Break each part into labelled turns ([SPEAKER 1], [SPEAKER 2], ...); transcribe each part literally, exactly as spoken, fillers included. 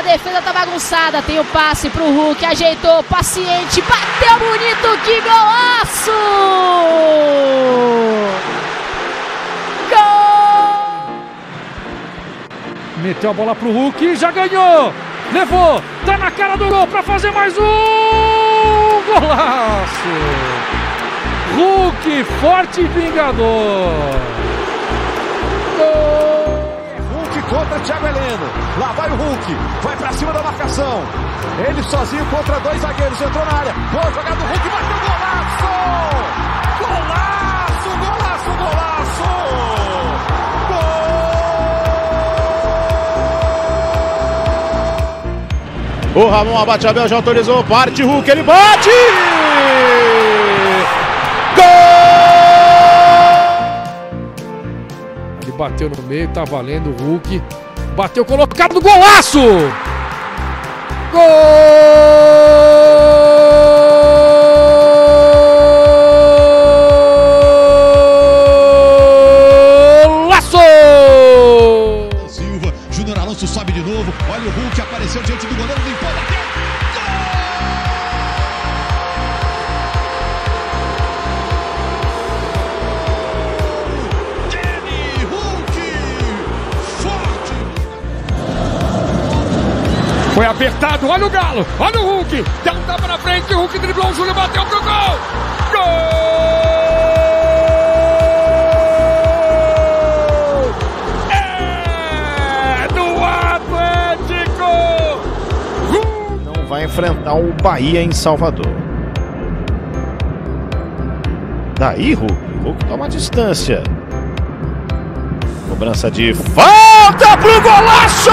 [SPEAKER 1] defesa tá bagunçada. Tem o passe pro Hulk, ajeitou, paciente, bateu bonito, que golaço! Gol!
[SPEAKER 2] Meteu a bola pro Hulk, já ganhou! Levou, tá na cara do gol pra fazer mais um golaço! Hulk, forte e vingador!
[SPEAKER 3] Gol! Hulk contra Thiago Heleno. Lá vai o Hulk, vai pra cima da marcação. Ele sozinho contra dois zagueiros, entrou na área. Boa jogada do Hulk, bateu golaço! Golaço, golaço, golaço!
[SPEAKER 4] O Ramon Abate-Abel já autorizou, parte Hulk, ele bate! Gol!
[SPEAKER 2] Ele bateu no meio, tá valendo o Hulk. Bateu colocado no golaço! Golaço!
[SPEAKER 5] Silva, Júnior Alonso sobe de novo. Olha o Hulk, apareceu diante do goleiro, limpou, bateu.
[SPEAKER 2] Foi apertado, olha o Galo, olha o Hulk, deu um tapa na frente, o Hulk driblou, o Júlio bateu pro gol! Gol! É do Atlético!
[SPEAKER 4] Não vai enfrentar o Bahia em Salvador. Daí Hulk, Hulk toma distância. Cobrança de falta pro golaço!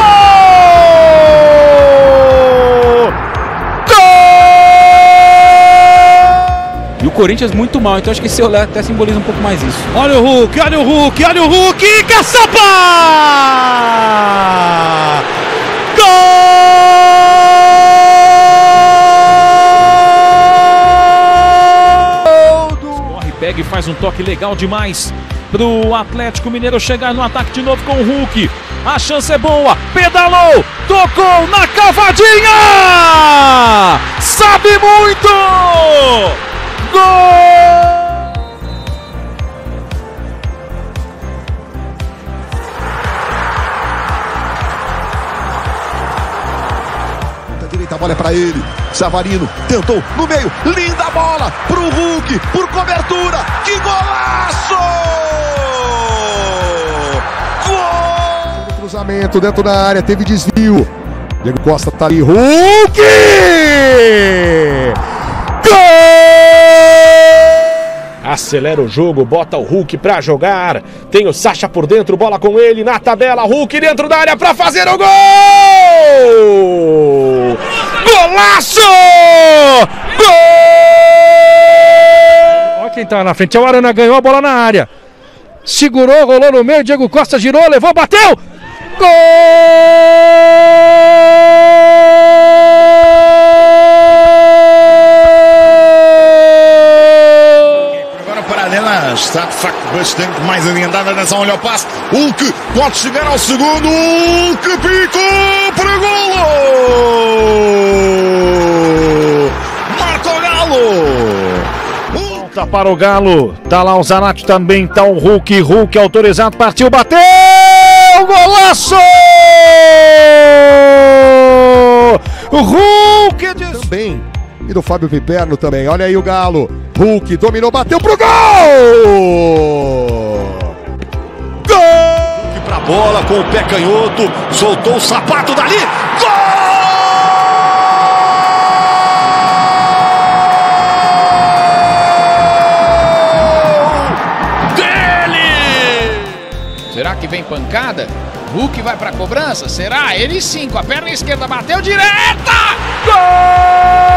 [SPEAKER 6] E o Corinthians muito mal, então acho que esse olhar até simboliza um pouco mais isso.
[SPEAKER 4] Olha o Hulk, olha o Hulk, olha o Hulk, caçapa! Gol!
[SPEAKER 2] Corre, pega e faz um toque legal demais pro Atlético Mineiro chegar no ataque de novo com o Hulk. A chance é boa, pedalou, tocou na cavadinha! Sabe muito! Gol!
[SPEAKER 3] Da direita, a bola é pra ele. Savarino tentou no meio, linda bola pro Hulk, por cobertura. Que golaço! Gol! Cruzamento dentro da área, teve desvio. Diego Costa tá ali, Hulk!
[SPEAKER 4] Acelera o jogo, bota o Hulk pra jogar. Tem o Sacha por dentro, bola com ele na tabela. Hulk dentro da área pra fazer o gol! Golaço! Gol!
[SPEAKER 2] Olha quem tá na frente, é o Arana, ganhou a bola na área. Segurou, rolou no meio, Diego Costa girou, levou, bateu! Gol!
[SPEAKER 5] Está de facto bastante mais adiantada. Atenção, olha o passe. Hulk pode chegar ao segundo. Hulk picou para golo. Marca o Galo.
[SPEAKER 4] Volta para o Galo. Tá lá o Zanatti também. Tá o Hulk. Hulk autorizado. Partiu, bateu. Golaço! O Hulk diz...
[SPEAKER 3] Também. E do Fábio Piperno também. Olha aí o Galo. Hulk dominou, bateu pro gol! Gol! Hulk pra bola com o pé canhoto. Soltou o sapato dali. Gol!
[SPEAKER 7] Dele! Será que vem pancada? Hulk vai pra cobrança? Será? Ele sim, com a perna esquerda bateu direta! Gol!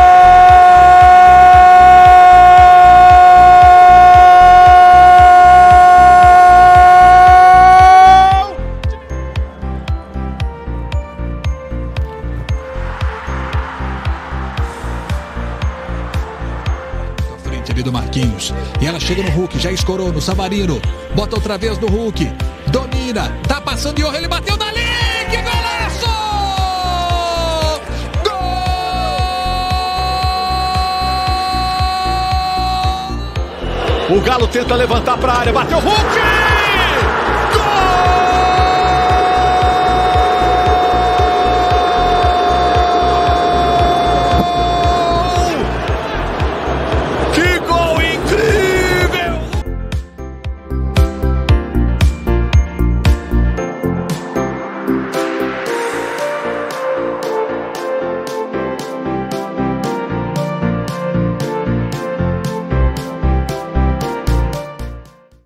[SPEAKER 5] Ali do Marquinhos, e ela chega no Hulk, já escorou no Savarino, bota outra vez no Hulk, domina, tá passando e ele bateu dali, que golaço!
[SPEAKER 3] O Galo tenta levantar para a área, bateu Hulk!